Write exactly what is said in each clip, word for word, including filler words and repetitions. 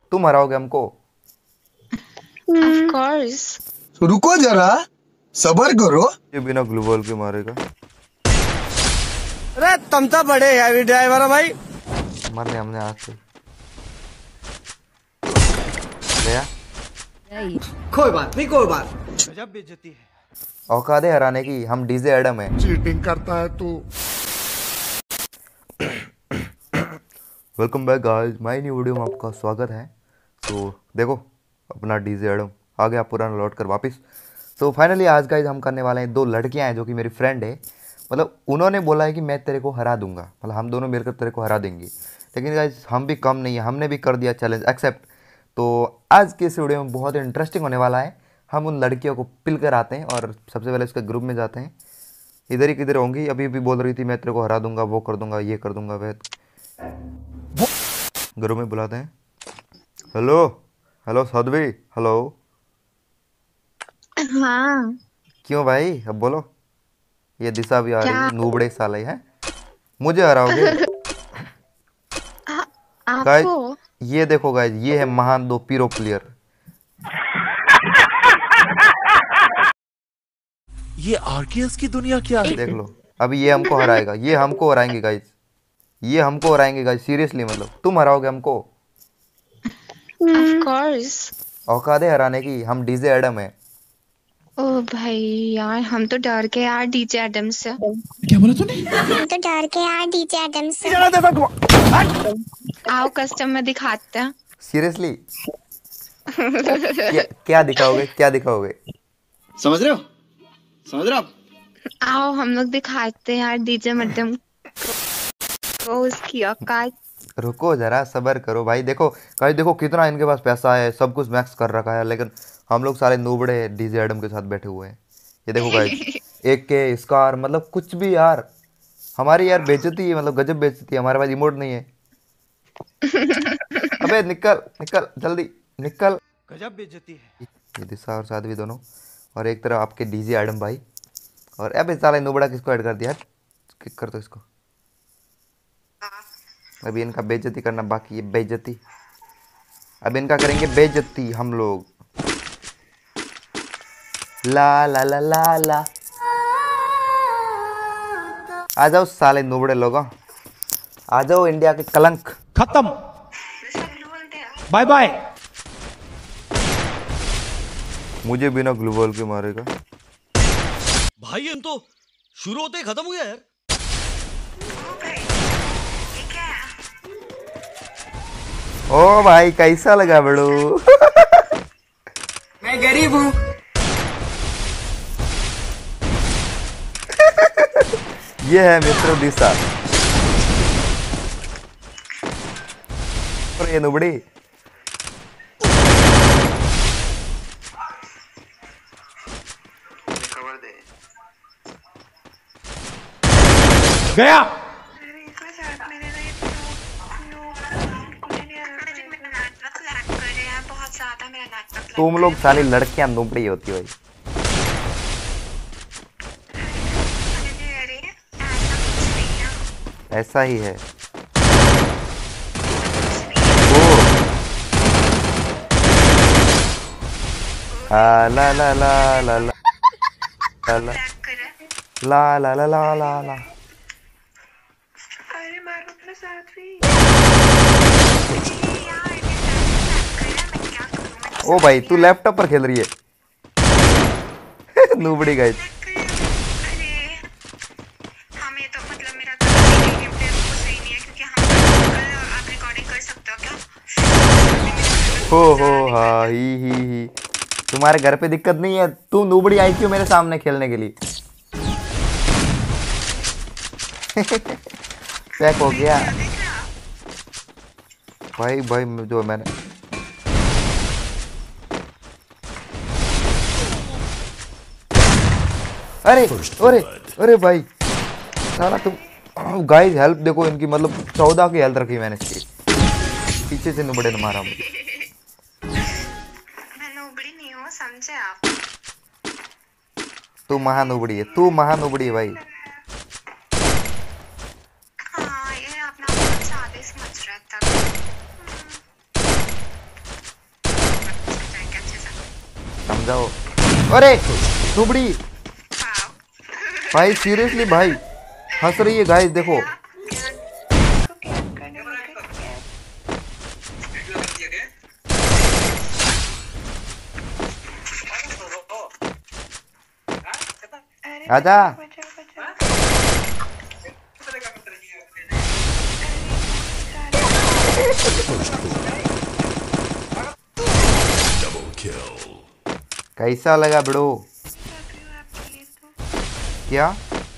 तुम हराओगे हमको। Of course. रुको जरा, सबर करो। ये बिना ग्लूवॉल के मारेगा। अरे तुम तो बड़े हैवी ड्राइवर हो भाई। मरने हमने आज से गया। कोई बात नहीं, कोई बात। गजब बेइज्जती है। औकात है हराने की, हम डीजे एडम है। चीटिंग करता है तू। Welcome back guys, my new video में आपका स्वागत है। तो देखो अपना डीजे एडम आ गया पुराना लौट कर वापस। तो फाइनली आज गाइस हम करने वाले हैं, दो लड़कियां हैं जो कि मेरी फ्रेंड है। मतलब उन्होंने बोला है कि मैं तेरे को हरा दूंगा, मतलब हम दोनों मिलकर तेरे को हरा देंगे। लेकिन गाइस हम भी कम नहीं है, हमने भी कर दिया चैलेंज एक्सेप्ट। तो आज के इस वीडियो में बहुत इंटरेस्टिंग होने वाला है। हम उन लड़कियों को पिल कर आते हैं और सबसे पहले इसके ग्रुप में जाते हैं। इधर ही किधर होंगी, अभी भी बोल रही थी मैं तेरे को हरा दूंगा, वो कर दूंगा, ये कर दूंगा। वह ग्रुप में बुलाते हैं। Hello hello Sadhvi, hello. हाँ। क्यों भाई, अब बोलो। ये दिशा भी आ रही क्या? है, नूबड़े साले हैं, मुझे हराओगे। आ, आपको? गाइस ये देखो गाइस, ये है महान दो पीरो प्लेयर। ये आरकेएस की दुनिया क्या है? देख लो, अभी ये हमको हराएगा, ये हमको हराएंगे गाइस, ये हमको हराएंगे गाइस, सीरियसली। मतलब तुम हराओगे हमको। Of course. औकात है हराने की, हम डीजे एडम है। ओ भाई यार, हम तो डर के यार डीजे एडम से। क्या बोला तूने? हम तो डर के यार डीजे एडम से। आओ कस्टम में दिखाते हैं। सीरियसली क्या, क्या दिखाओगे, क्या दिखाओगे? समझ रहे हो, समझ रहे हो आप? आओ हम लोग दिखाते हैं यार डीजे मैडम को उसकी औकात। रुको जरा, सबर करो भाई। देखो भाई, देखो कितना इनके पास पैसा है, सब कुछ मैक्स कर रखा है, लेकिन हम लोग सारे नूबड़े डीजे एडम के साथ बैठे हुए हैं। ये देखो गाइस, एक के स्कार, मतलब कुछ भी यार। हमारी यार बेइज्जती है, मतलब गजब बेइज्जती है। हमारे पास इमोट नहीं है। अबे निकल निकल जल्दी निकल। गजब बेइज्जती है। ये दिशा और साध्वी दोनों, और एक तरफ आपके डीजे एडम भाई। और अबे साले नूबड़ा किसको ऐड कर दिया? किक कर दो इसको। अभी इनका बेइज्जती करना बाकी है, बेइज्जती। अब इनका करेंगे बेइज्जती हम लोग। ला ला ला ला ला। आ जाओ साले नूबड़े लोग, आ जाओ इंडिया के कलंक। खत्म, बाय बाय। मुझे बिना ग्लूवॉल के मारेगा। भाई हम तो शुरू होते ही खत्म हो गया यार। ओ भाई कैसा लगा बड़ू? मैं गरीब हूँ। ये है मिस्टर दिशा और ये नुबड़ी। गया। तुम लोग सारी लड़कियां नुबड़ी होती हो भाई। ऐसा ही है। ओ आ, ला ला ला ला ला ला ला ला ला ला ला ला ला। ओ भाई तू लैपटॉप पर खेल रही है। नूबड़ी गाइस। हो हो हा ही ही ही। तुम्हारे घर पे दिक्कत नहीं है, तू नूबड़ी आई क्यों मेरे सामने खेलने के लिए? पैक हो गया भाई। भाई जो मैंने अरे अरे अरे भाई साला तुम। गाइस हेल्प देखो इनकी, मतलब चौदह की हेल्थ रखी मैंने इसकी। पीछे से नुबड़े ने मारा मुझे। मैं नूबड़ी नहीं हूँ, समझे आप? तू महानुबड़ी है, तू महानुबड़ी है भाई। हाँ ये अपना बहुत ज्यादा समझ रहा था। जाओ। अरे नुबड़ी भाई सीरियसली भाई हंस रही है गाइस देखो। आजा। कैसा लगा ब्रो? क्या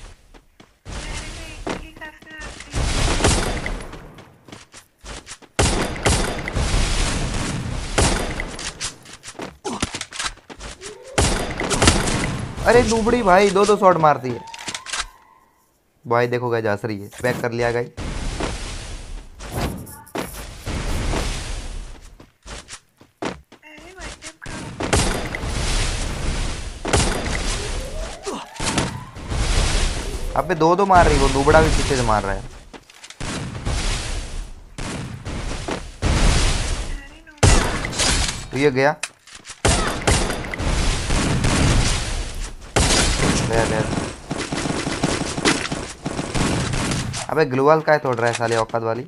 अरे नुबड़ी भाई दो दो शॉट मारती है भाई। देखो गाइस हंस रही है। पैक कर लिया गाइस। अबे दो दो मार रही वो दुबड़ा भी पीछे से मार रहा है। तो ये गया गया गया। अबे ग्लूवाल का तोड़ रहा है साले औकात वाली।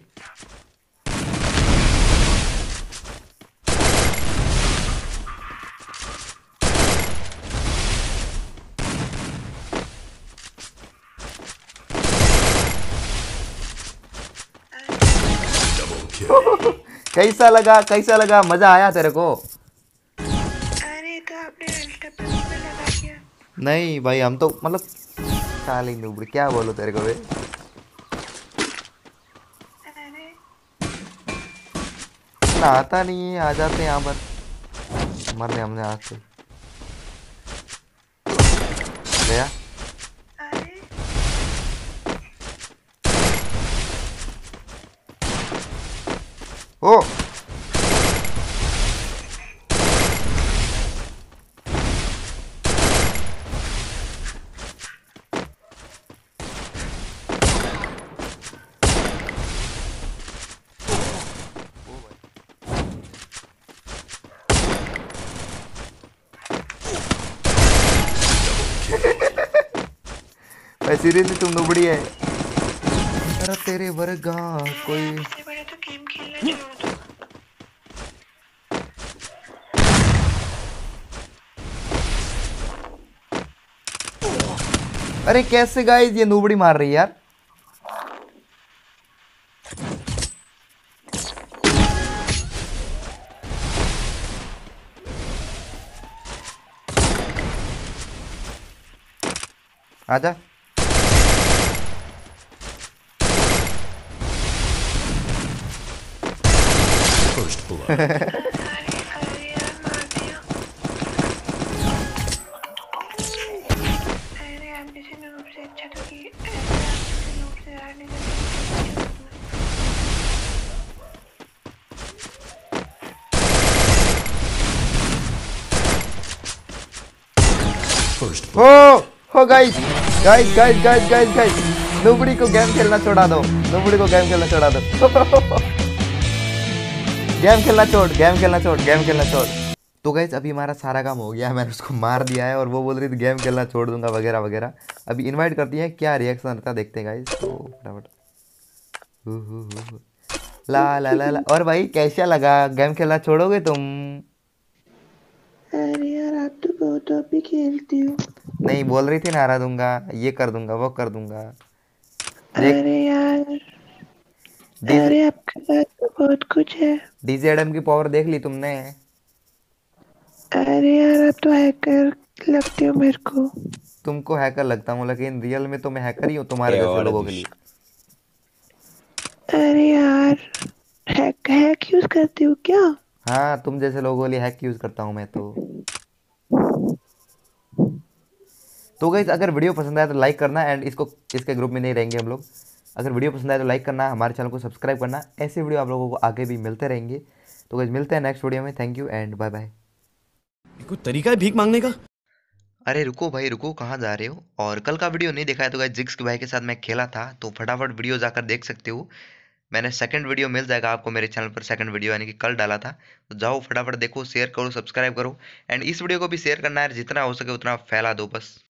कैसा लगा कैसा लगा मजा आया तेरे को? अरे तो आपने अल्टरप्लस में लगा दिया। नहीं भाई हम तो मतलब साली नुबड़ी क्या बोलो तेरे को बे। अरे आता नहीं है आ जाते यहाँ पर मर रहे हमने आज से। गया अरे ओ सीरियसली तुम नुबड़ी है। अरे तेरे वर्गा कोई इससे बड़ा तो गेम खेलना छोड़ दो। अरे कैसे गाइस ये नुबड़ी मार रही है यार। आजा अरे अरे यार मार दिया। अरे आप जैसे नूब से अच्छा तो कि ऐसे आप जैसे नूब से यार नहीं करते। हो हो guys guys guys guys guys guys नुबड़ी को गेम खेलना छोड़ा दो। नुबड़ी को गेम खेलना छोड़ा दो। गेम खेलना छोड़ गेम खेलना छोड़ गेम खेलना छोड़। तो गाइस अभी हमारा सारा काम हो गया है। मैंने उसको मार दिया है और वो बोल रही थी गेम खेलना छोड़ दूंगा वगैरह वगैरह। अभी इनवाइट करती है क्या रिएक्शन रहता है देखते हैं गाइस। तो फटाफट हु, हु, हु, हु। ला ला ला ला। और भाई कैसा लगा गेम खेलना छोड़ोगे तुम? अरे यार आप तो बहुत अब भी खेलती हो। नहीं बोल रही थी ना हरा दूंगा ये कर दूंगा वो कर दूंगा। देख अरे यार डीजे अरे आपके पास तो बहुत कुछ है। डीजे एडम की पावर देख ली तुमने? अरे यार आप तो हैकर लगते हो मेरे को। तुमको हैकर लगता हूँ लेकिन रियल में तो मैं हैकर ही हूँ तुम्हारे जैसे लोगों के लिए। अरे यार हैक हैक यूज करते हो क्या? हाँ तुम जैसे लोगों के लिए हैक यूज करता हूँ मैं तो। तो गाइस अगर वीडियो पसंद आया तो लाइक करना एंड इसको इसके ग्रुप में नहीं रहेंगे हम लोग। अगर वीडियो पसंद आया तो लाइक करना हमारे चैनल को सब्सक्राइब करना। ऐसे वीडियो आप लोगों को आगे भी मिलते रहेंगे। तो गाइस मिलते हैं नेक्स्ट वीडियो में। Thank you and bye bye. कोई तरीका है भीख मांगने का? अरे रुको भाई रुको कहाँ जा रहे हो? और कल का वीडियो नहीं देखा है तो गाइस जिक्स के भाई के साथ मैं खेला था तो फटाफट वीडियो जाकर देख सकते हो। मैंने सेकंड वीडियो मिल जाएगा आपको मेरे चैनल पर, सेकंड वीडियो यानी कि कल डाला था। तो जाओ फटाफट देखो, शेयर करो, सब्सक्राइब करो, एंड इस वीडियो को भी शेयर करना है, जितना हो सके उतना फैला दो बस।